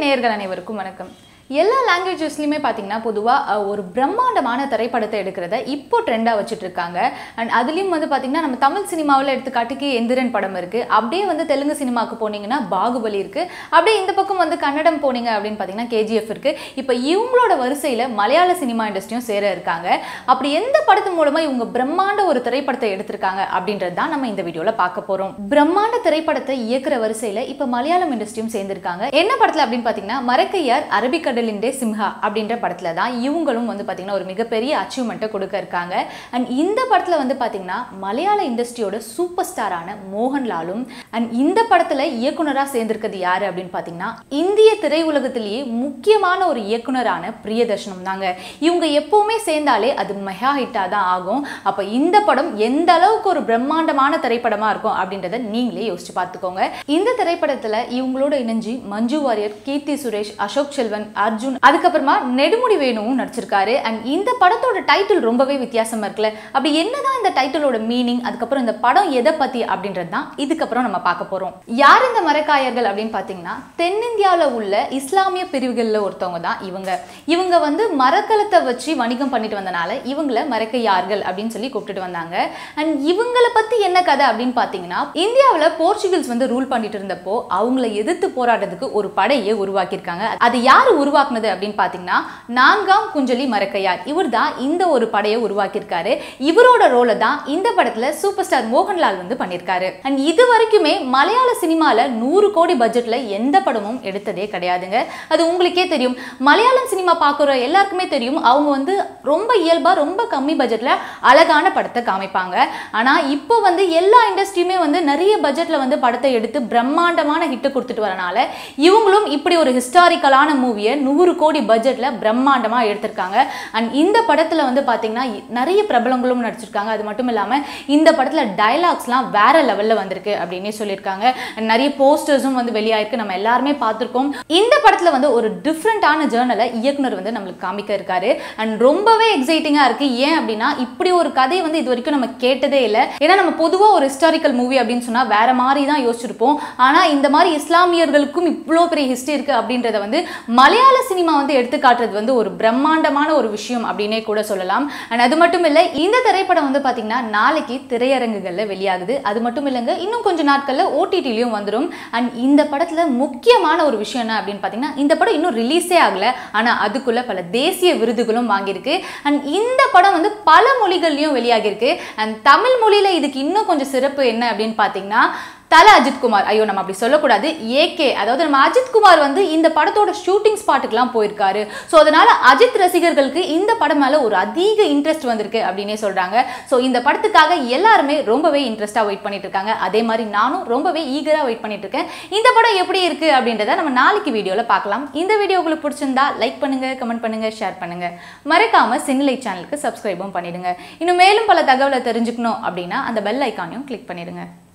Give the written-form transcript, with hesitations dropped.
நேயர்கள் அனைவருக்கும் வணக்கம். எல்லா லாங்குவேஜஸ்லயுமே பாத்தீங்கன்னா பொதுவா ஒரு பிரம்மாண்டமான திரைப்படத்தை எடுக்கிறத இப்போ ட்ரெண்டா வச்சிட்டு இருக்காங்க. அண்ட் அதுலயும் வந்து பாத்தீங்கன்னா நம்ம தமிழ் சினிமாவில் எடுத்துக்காட்டுக்கு எந்திரன் படம் இருக்கு. அப்படியே வந்து தெலுங்கு சினிமாவுக்கு போனீங்கன்னா பாகுபலி இருக்கு. அப்படியே இந்த பக்கம் வந்து கன்னடம் போனீங்க அப்படின்னு பாத்தீங்கன்னா கேஜிஎஃப் இருக்கு. இப்போ இவங்களோட வரிசையில மலையாள சினிமா இண்டஸ்ட்ரியும் சேர இருக்காங்க. அப்படி எந்த படத்து மூலமா இவங்க பிரம்மாண்ட ஒரு திரைப்படத்தை எடுத்திருக்காங்க அப்படின்றது தான் நம்ம இந்த வீடியோல பார்க்க போறோம். பிரம்மாண்ட திரைப்படத்தை இயக்குற வரிசையில இப்ப மலையாளம் இண்டஸ்ட்ரியும் சேர்ந்திருக்காங்க. என்ன படத்துல அப்படின்னு பாத்தீங்கன்னா மரக்கையார் அரபிக்கடலின் சிம்ஹா அப்படின்ற படத்துல தான் இவங்களும் வந்து பாத்தீங்கன்னா ஒரு மிகப்பெரிய அச்சீவ்மெண்ட்டை கொடுக்க இருக்காங்க. அண்ட் இந்த படத்துல வந்து பாத்தீங்கன்னா மலையாள இண்டஸ்ட்ரியோட சூப்பர் ஸ்டாரான மோகன்லாலும் அண்ட் இந்த படத்துல இயக்குனரா சேர்ந்திருக்கிறது யாரு அப்படின்னு பாத்தீங்கன்னா இந்திய திரையுலகத்திலேயே முக்கியமான ஒரு இயக்குனரான பிரியதர்ஷனம் தாங்க. இவங்க எப்பவுமே சேர்ந்தாலே அது மெகா ஹிட்டா தான் ஆகும். அப்ப இந்த படம் எந்த அளவுக்கு ஒரு பிரம்மாண்டமான திரைப்படமா இருக்கும் அப்படின்றத நீங்களே யோசிச்சு பார்த்துக்கோங்க. இந்த திரைப்படத்துல இவங்களோட இணைஞ்சு மஞ்சு வாரியர், கீர்த்தி சுரேஷ், அசோக் செல்வன், அர்ஜுன், அதுக்கப்புறமா நெடுமுடி வேணுவும் நடிச்சிருக்காரு. அண்ட் இந்த படத்தோட டைட்டில் ரொம்பவே வித்தியாசமா இருக்குல்ல. அப்படி என்னதான் இந்த டைட்டிலோட மீனிங், அதுக்கப்புறம் இந்த படம் எதை பத்தி அப்படின்றது தான் இதுக்கப்புறம் நம்ம பார்க்க போறோம். யார் இந்த மரக்காயர்கள் அப்படின்னு பாத்தீங்கன்னா தென்னிந்தியாவில் உள்ள இஸ்லாமிய பிரிவுகளில் ஒருத்தவங்க தான் இவங்க வந்து மரக்கலத்தை வச்சு வணிகம் பண்ணிட்டு வந்தனால இவங்கள மரக்கையார்கள் அப்படின்னு சொல்லி கூப்பிட்டு வந்தாங்க. அண்ட் இவங்களை பத்தி என்ன கதை அப்படின்னு பாத்தீங்கன்னா இந்தியாவில் போர்ச்சுகல்ஸ் வந்து ரூல் பண்ணிட்டு இருந்தப்போ அவங்களை எதிர்த்து போராடுறதுக்கு ஒரு படையை உருவாக்கியிருக்காங்க. அது யாரு உருவாக்குனது அப்படின்னு பாத்தீங்கன்னா நான்காம் குஞ்சலி மரக்கையார். இவர் தான் இந்த ஒரு படையை உருவாக்கியிருக்காரு. இவரோட ரோலை தான் இந்த படத்துல சூப்பர் ஸ்டார் மோகன்லால் வந்து பண்ணியிருக்காரு. அண்ட் இது வரைக்குமே மலையாள சினிமால 100 கோடி பட்ஜெட்ல எந்த படமும் எடுத்ததே கிடையாதுங்க. அது உங்களுக்கே தெரியும். மலையாளம் சினிமா பார்க்குற எல்லாருக்குமே தெரியும் அவங்க வந்து ரொம்ப இயல்பா ரொம்ப கம்மி பட்ஜெட்ல அழகான படத்தை காமிப்பாங்க. ஆனா இப்போ வந்து எல்லா இண்டஸ்ட்ரியுமே வந்து நிறைய பட்ஜெட்ல வந்து படத்தை எடுத்து பிரம்மாண்டமான ஹிட் கொடுத்துட்டு வரனால இவங்களும் இப்படி ஒரு ஹிஸ்டாரிக்கலான மூவியை 100 கோடி பட்ஜெட்ல பிரம்மாண்டமா எடுத்திருக்காங்க. அண்ட் இந்த படத்துல வந்து பாத்தீங்கன்னா நிறைய பிரபலங்களும் நடிச்சிருக்காங்க. அது மட்டும் இல்லாம இந்த படத்துல டயலாக்ஸ்லாம் வேற லெவல்ல வந்திருக்கு அப்படின்னு சொல்லியிருக்காங்க. நிறைய போஸ்டர்ஸும் வந்து வெளியாயிருக்கு, நம்ம எல்லாருமே பார்த்திருக்கோம். இந்த படத்துல வந்து ஒரு டிஃப்ரெண்டான ஜேர்னலை இயக்குனர் வந்து நம்மளுக்கு காமிக்க இருக்காரு. அண்ட் ரொம்பவே எக்ஸைட்டிங்கா இருக்கு. ஏன் அப்படின்னா இப்படி ஒரு கதை வந்து இது வரைக்கும் நம்ம கேட்டதே இல்லை. ஏன்னா நம்ம பொதுவா ஒரு ஹிஸ்டாரிக்கல் மூவி அப்படின்னு சொன்னா வேற மாதிரி தான் யோசிச்சிருப்போம். ஆனா இந்த மாதிரி இஸ்லாமியர்களுக்கும் இவ்வளோ பெரிய ஹிஸ்டரி இருக்கு அப்படின்றத வந்து மலையாள சினிமா வந்து எடுத்து காட்டுறது வந்து ஒரு பிரம்மாண்டமான ஒரு விஷயம் அப்படின்னே கூட சொல்லலாம். அண்ட் அது மட்டும் இல்லை இந்த திரைப்படம் வந்து பாத்தீங்கன்னா நாளைக்கு திரையரங்குகள்ல வெளியாகுது. அது மட்டும் இல்லைங்க, இன்னும் கொஞ்சம் நாட்கள்ல ஓடிடிலையும் வந்துடும். அண்ட் இந்த படத்துல முக்கியமான ஒரு விஷயம் என்ன அப்படின்னு பாத்தீங்கன்னா இந்த படம் இன்னும் ரிலீஸே ஆகல, ஆனா அதுக்குள்ள பல தேசிய விருதுகளும் வாங்கியிருக்கு. அண்ட் இந்த படம் வந்து பல மொழிகள்லயும் வெளியாகிருக்கு. அண்ட் தமிழ் மொழியில இதுக்கு இன்னும் கொஞ்சம் சிறப்பு என்ன அப்படின்னு பாத்தீங்கன்னா தல அஜித் குமார், ஐயோ நம்ம அப்படி சொல்லக்கூடாது, ஏகே, அதாவது நம்ம அஜித் குமார் வந்து இந்த படத்தோட ஷூட்டிங் ஸ்பாட்டுக்குலாம் போயிருக்காரு. ஸோ அதனால அஜித் ரசிகர்களுக்கு இந்த படம் மேலே ஒரு அதிக இன்ட்ரெஸ்ட் வந்திருக்கு அப்படின்னே சொல்றாங்க. ஸோ இந்த படத்துக்காக எல்லாருமே ரொம்பவே இன்ட்ரெஸ்டாக வெயிட் பண்ணிட்டு இருக்காங்க. அதே மாதிரி நானும் ரொம்பவே ஈகராக வெயிட் பண்ணிட்டு இருக்கேன். இந்த படம் எப்படி இருக்கு அப்படின்றத நம்ம நாளைக்கு வீடியோவில் பார்க்கலாம். இந்த வீடியோ உங்களுக்கு பிடிச்சிருந்தா லைக் பண்ணுங்க, கமெண்ட் பண்ணுங்க, ஷேர் பண்ணுங்க. மறக்காம சினிலைட் சேனலுக்கு சப்ஸ்கிரைபும் பண்ணிடுங்க. இன்னும் மேலும் பல தகவலை தெரிஞ்சுக்கணும் அப்படின்னா அந்த பெல் ஐக்கானையும் கிளிக் பண்ணிடுங்க.